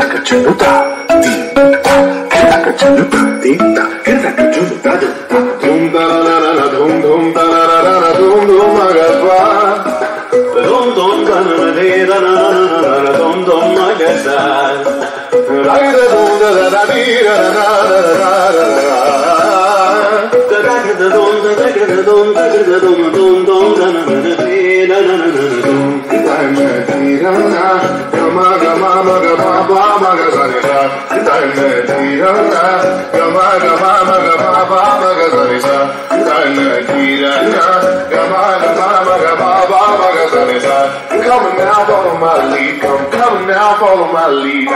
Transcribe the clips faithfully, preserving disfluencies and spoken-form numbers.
Kachuluta, tinta, kita kachuluta, tinta, kita kachuluta, tinta, dum da la la la dum dum da la la la dum dum magazwa, dum dum da la la la la la dum dum magazwa, la la dum da la la la la la da da da dum da da da dum da da dum dum dum da la la la la la dum kita tirana gama gama maga baba maga sarisa dana tirana gama gama maga baba maga sarisa dana tirana gama gama maga baba maga sarisa come now follow my lead come come now follow my lead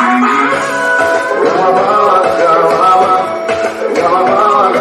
gama gama gama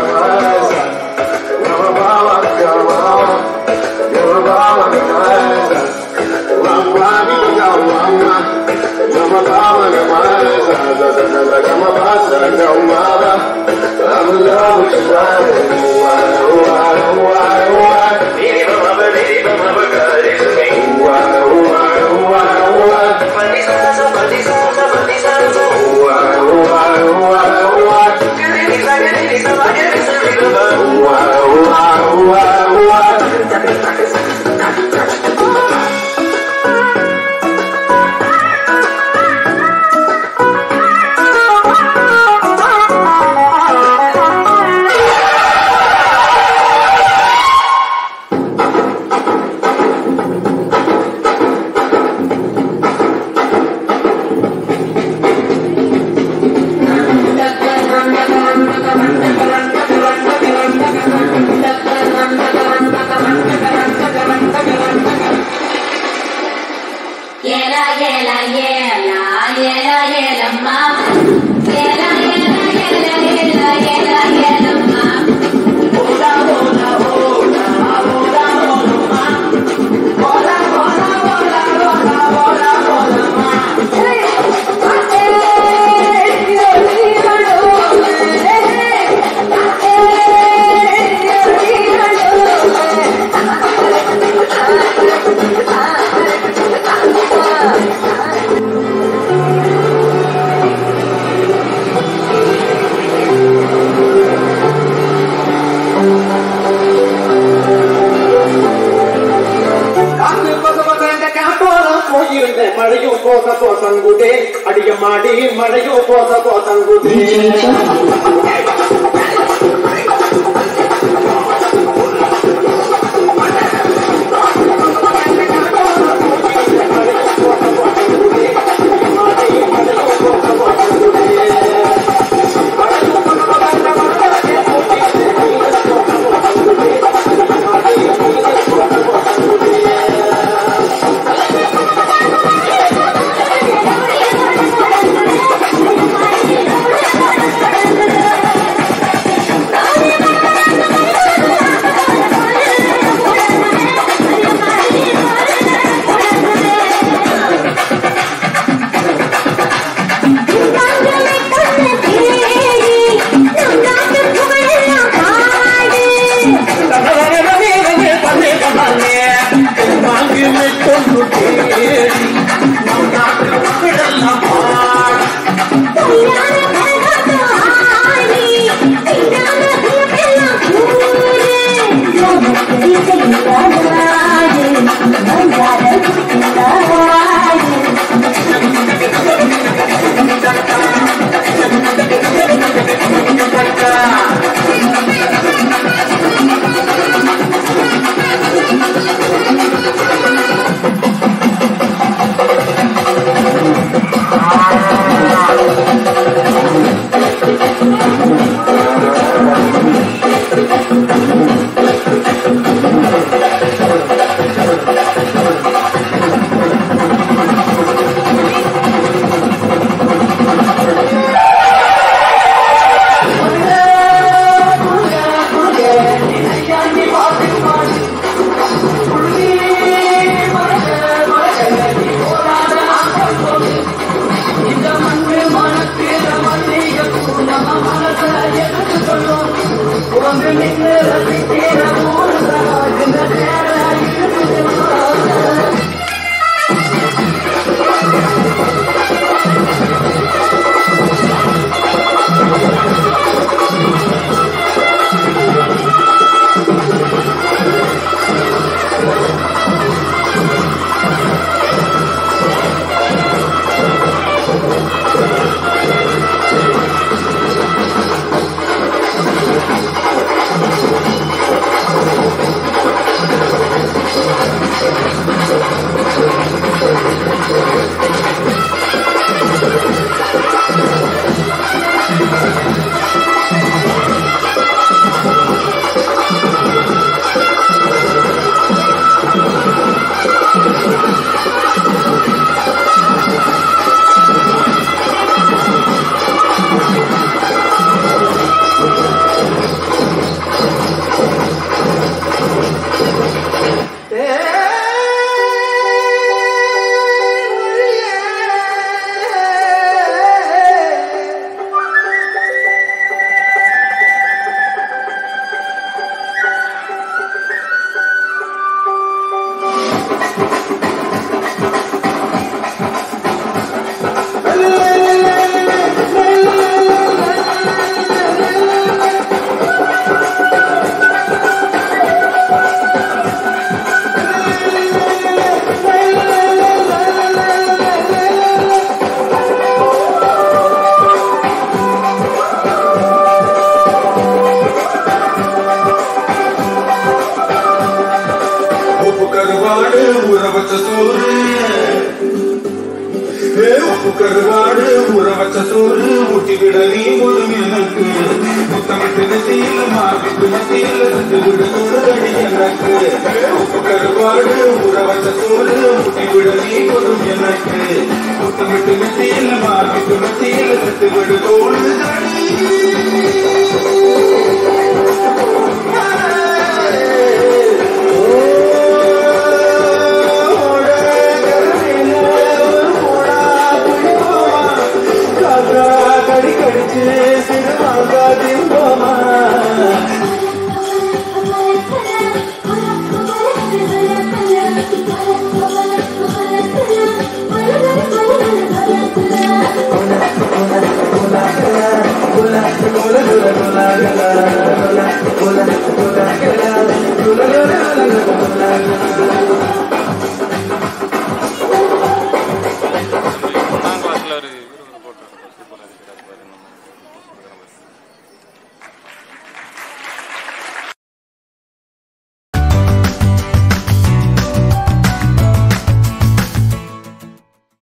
கருவாடு ஊற வச்ச சோறு ஊட்டி விட நீ போதும் எனக்கு முத்தமிட்டு நெத்தியில மாவிட்டு மத்தியில ரெண்டு விட தோடுதடி எனக்கு உப்பு கருவாடு ஊற வச்ச சோறு ஊட்டி விட நீ போதும் எனக்கு முத்தமிட்டு